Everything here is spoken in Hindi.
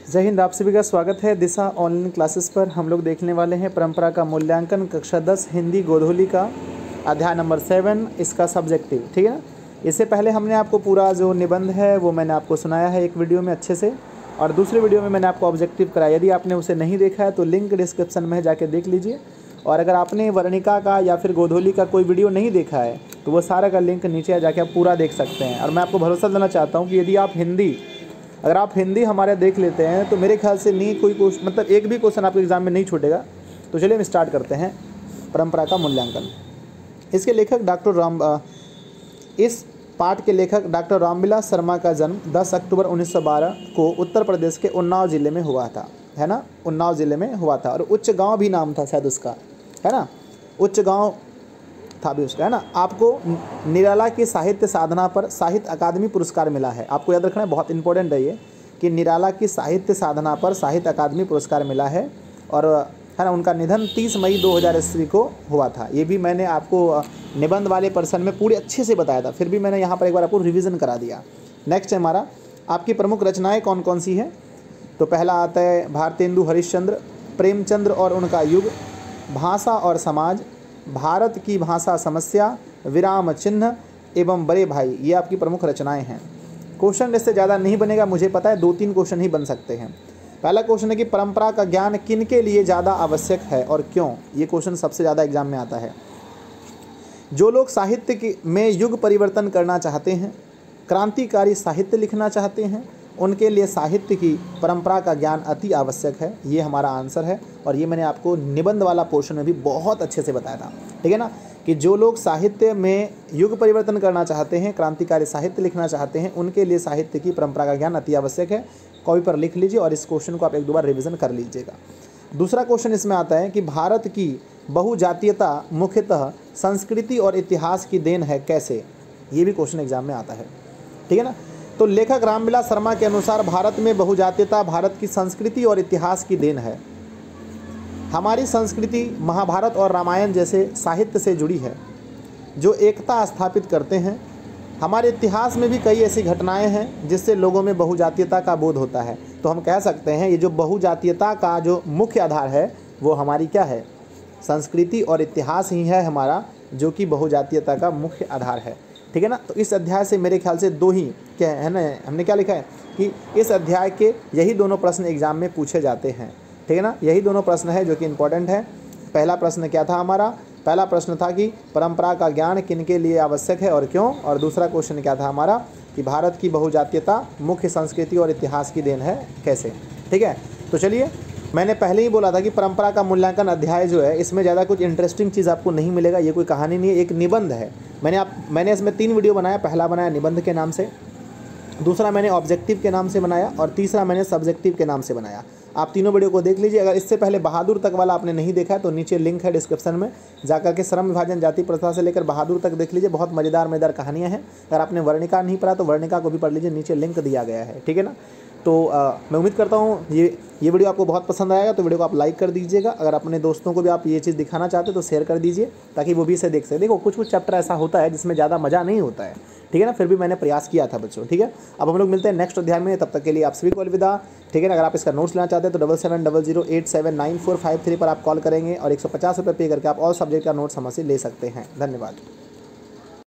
जय हिंद। आप सभी का स्वागत है दिशा ऑनलाइन क्लासेस पर। हम लोग देखने वाले हैं परंपरा का मूल्यांकन कक्षा 10 हिंदी गोधूली का अध्याय नंबर 7, इसका सब्जेक्टिव। ठीक है ना। इससे पहले हमने आपको पूरा जो निबंध है वो मैंने आपको सुनाया है एक वीडियो में अच्छे से, और दूसरे वीडियो में मैंने आपको ऑब्जेक्टिव कराया। यदि आपने उसे नहीं देखा है तो लिंक डिस्क्रिप्शन में जाके देख लीजिए, और अगर आपने वर्णिका का या फिर गोधूली का कोई वीडियो नहीं देखा है तो वो सारा का लिंक नीचे जाके आप पूरा देख सकते हैं। और मैं आपको भरोसा देना चाहता हूँ कि यदि आप अगर आप हिंदी हमारे देख लेते हैं तो मेरे ख्याल से नहीं कोई मतलब एक भी क्वेश्चन आपके एग्जाम में नहीं छूटेगा। तो चलिए हम स्टार्ट करते हैं परंपरा का मूल्यांकन। इसके लेखक इस पाठ के लेखक डॉक्टर रामविलास शर्मा का जन्म 10 अक्टूबर 1912 को उत्तर प्रदेश के उन्नाव ज़िले में हुआ था, है ना। उन्नाव ज़िले में हुआ था, और उच्च गांव भी नाम था शायद उसका, है ना। उच्च गांव था भी उसका, है ना। आपको निराला की साहित्य साधना पर साहित्य अकादमी पुरस्कार मिला है। आपको याद रखना है, बहुत इंपॉर्टेंट है ये, कि निराला की साहित्य साधना पर साहित्य अकादमी पुरस्कार मिला है। और है ना, उनका निधन 30 मई 2000 ईस्वी को हुआ था। ये भी मैंने आपको निबंध वाले पर्सन में पूरे अच्छे से बताया था, फिर भी मैंने यहाँ पर एक बार आपको रिवीजन करा दिया। नेक्स्ट है हमारा, आपकी प्रमुख रचनाएँ कौन कौन सी हैं। तो पहला आता है भारतेंदु हरिश्चंद्र, प्रेमचंद्र और उनका युग, भाषा और समाज, भारत की भाषा समस्या, विराम चिन्ह एवं बड़े भाई। ये आपकी प्रमुख रचनाएं हैं। क्वेश्चन इससे ज़्यादा नहीं बनेगा, मुझे पता है 2-3 क्वेश्चन ही बन सकते हैं। पहला क्वेश्चन है कि परंपरा का ज्ञान किन के लिए ज़्यादा आवश्यक है और क्यों। ये क्वेश्चन सबसे ज़्यादा एग्जाम में आता है। जो लोग साहित्य में युग परिवर्तन करना चाहते हैं, क्रांतिकारी साहित्य लिखना चाहते हैं, उनके लिए साहित्य की परंपरा का ज्ञान अति आवश्यक है। ये हमारा आंसर है, और ये मैंने आपको निबंध वाला पोर्शन में भी बहुत अच्छे से बताया था। ठीक है ना, कि जो लोग साहित्य में युग परिवर्तन करना चाहते हैं, क्रांतिकारी साहित्य लिखना चाहते हैं, उनके लिए साहित्य की परंपरा का ज्ञान अति आवश्यक है। कॉपी पर लिख लीजिए और इस क्वेश्चन को आप 1-2 बार रिविज़न कर लीजिएगा। दूसरा क्वेश्चन इसमें आता है कि भारत की बहुजातीयता मुख्यतः संस्कृति और इतिहास की देन है, कैसे। ये भी क्वेश्चन एग्जाम में आता है। ठीक है ना। तो लेखक रामविलास शर्मा के अनुसार भारत में बहुजातीयता भारत की संस्कृति और इतिहास की देन है। हमारी संस्कृति महाभारत और रामायण जैसे साहित्य से जुड़ी है जो एकता स्थापित करते हैं। हमारे इतिहास में भी कई ऐसी घटनाएं हैं जिससे लोगों में बहुजातीयता का बोध होता है। तो हम कह सकते हैं ये जो बहुजातीयता का जो मुख्य आधार है वो हमारी क्या है, संस्कृति और इतिहास ही है हमारा, जो कि बहुजातीयता का मुख्य आधार है। ठीक है ना। तो इस अध्याय से मेरे ख्याल से 2 ही क्या है ना, हमने क्या लिखा है कि इस अध्याय के यही दोनों प्रश्न एग्जाम में पूछे जाते हैं। ठीक है ना, यही दोनों प्रश्न है जो कि इंपॉर्टेंट है। पहला प्रश्न क्या था हमारा, पहला प्रश्न था कि परंपरा का ज्ञान किन के लिए आवश्यक है और क्यों, और दूसरा क्वेश्चन क्या था हमारा कि भारत की बहुजातीयता मुख्य संस्कृति और इतिहास की देन है, कैसे। ठीक है। तो चलिए, मैंने पहले ही बोला था कि परंपरा का मूल्यांकन अध्याय जो है इसमें ज़्यादा कुछ इंटरेस्टिंग चीज़ आपको नहीं मिलेगा। ये कोई कहानी नहीं है, एक निबंध है। मैंने इसमें 3 वीडियो बनाया। पहला बनाया निबंध के नाम से, दूसरा मैंने ऑब्जेक्टिव के नाम से बनाया, और तीसरा मैंने सब्जेक्टिव के नाम से बनाया। आप तीनों वीडियो को देख लीजिए। अगर इससे पहले बहादुर तक वाला आपने नहीं देखा है तो नीचे लिंक है डिस्क्रिप्शन में, जाकर के श्रम विभाजन जाति प्रथा से लेकर बहादुर तक देख लीजिए। बहुत मज़ेदार कहानियाँ हैं। अगर आपने वर्णिका नहीं पढ़ा तो वर्णिका को भी पढ़ लीजिए, नीचे लिंक दिया गया है। ठीक है ना। तो मैं उम्मीद करता हूँ ये वीडियो आपको बहुत पसंद आएगा। तो वीडियो को आप लाइक कर दीजिएगा। अगर अपने दोस्तों को भी आप ये चीज़ दिखाना चाहते हो तो शेयर कर दीजिए, ताकि वो भी इसे देख सके। देखो, कुछ चैप्टर ऐसा होता है जिसमें ज़्यादा मज़ा नहीं होता है। ठीक है ना, फिर भी मैंने प्रयास किया था बच्चों। ठीक है, अब हम लोग मिलते हैं नेक्स्ट अध्याय में। तब तक के लिए आप सभी को अलविदा। ठीक है ना। अगर आप इसका नोट्स लेना चाहते हैं तो 7700879453 पर आप कॉल करेंगे, और 150 रुपये पे करके आप ऑल सब्जेक्ट का नोट्स हमसे ले सकते हैं। धन्यवाद।